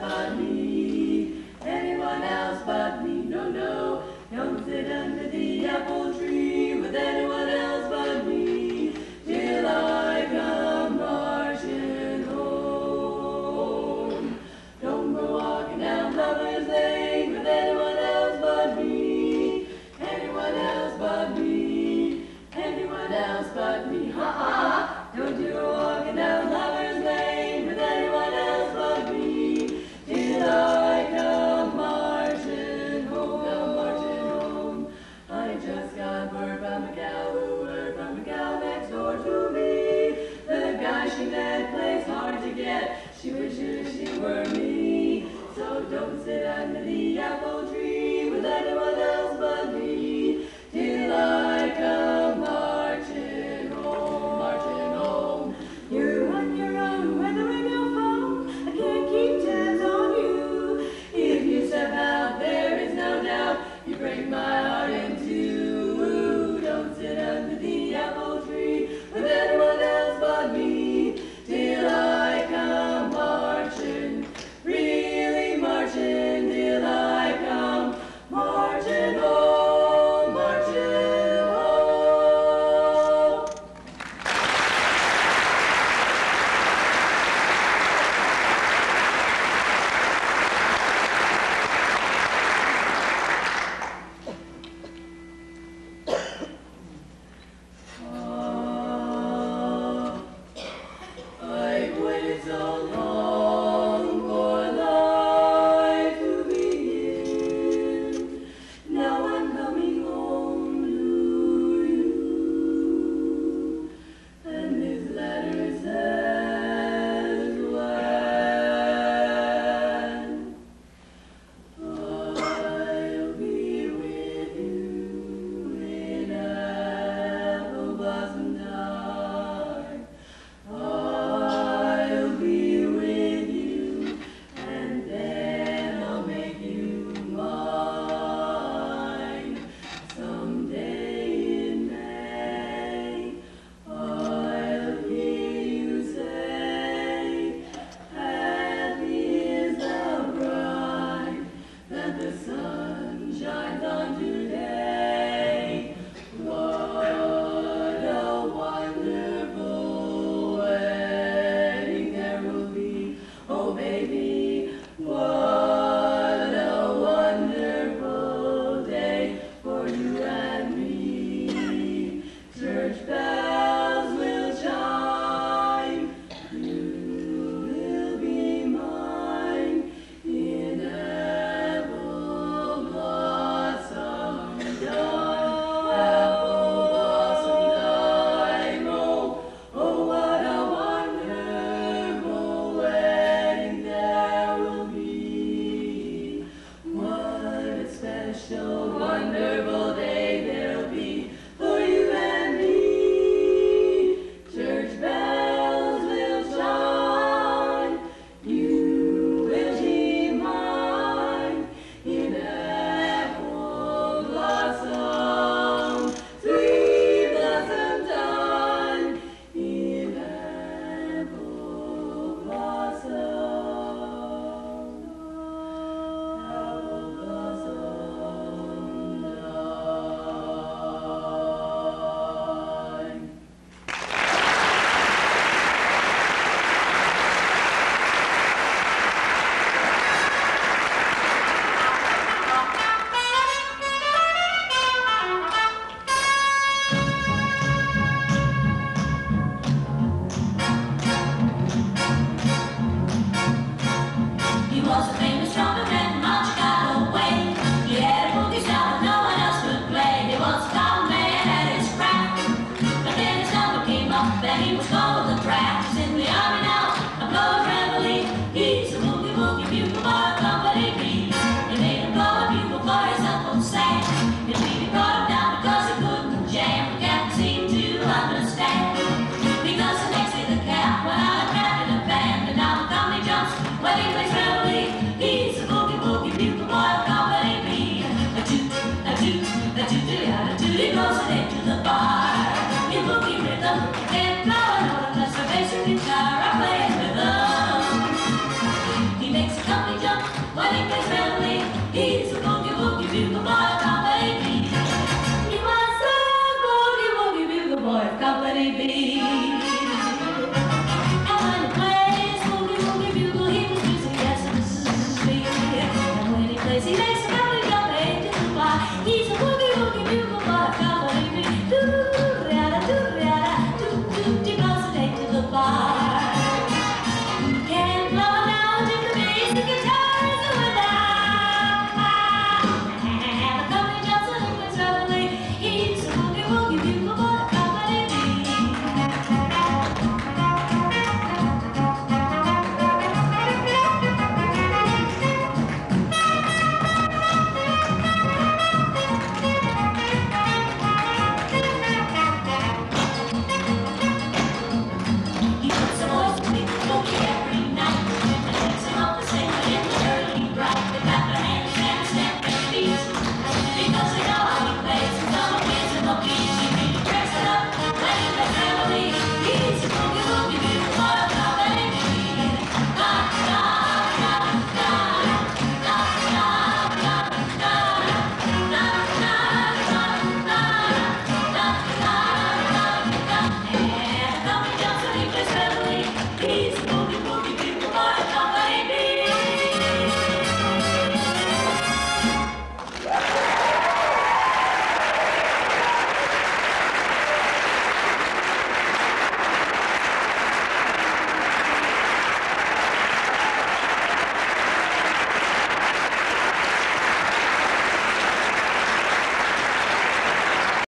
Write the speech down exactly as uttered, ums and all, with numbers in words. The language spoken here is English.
but me, anyone else but me. No, no, don't sit under the apple tree with anyone else but me, till I come marching home. Don't go walking down Lover's Lane with anyone else but me, anyone else but me, anyone else but me. Ha ha! Don't you go walking down Lover's Lane with anyone else but me, till I come marching home, come marching home. I just got word from a gal who heard from a gal next door to me. The guy she met plays hard to get, she wishes she were me. So don't sit under the apple tree with anyone else but me, till I come marching home, marching home. You're on your own when the windmill phone, I can't keep tabs on you. If you step out, there is no doubt you break my heart in two. Don't sit under the apple tree with anyone else but me, till I come marching, really marching, till I come marching home, marching home. I've waited so long for life to begin. Now I'm coming home to you, and this letter says when I'll be with you in apple blossom time. I'll be with you, and then I'll make you mine. Someday in May, I'll hear you say, happy is the bride that the sun shines on today. What a wonderful wedding there will be. Oh, baby, what a wonderful day for you and me. Church bells will chime, you will be mine in apple blossom time, apple blossom time. Oh, oh, what a wonderful wedding there will be. What a special, wonderful day there'll be for you and me. Church bells will chime, you will be mine in apple blossom, sweet blossom time, in apple blossom, apple blossom time. He was a famous trumpet man from Chicago way. He had a boogie style that no one else could play. He was a tall man at his craft, but then his number came up and he was called the draft. He's in the army now, a blowing reveille. He's a boogie woogie bugle boy, company B. They made him blow a bugle for his Uncle Sam. His lady brought him down because he couldn't jam. The captain seemed to understand, because the next day the cap went out and crafted a band, and now the company jumps when he plays reveille. He jumpy jump, when he plays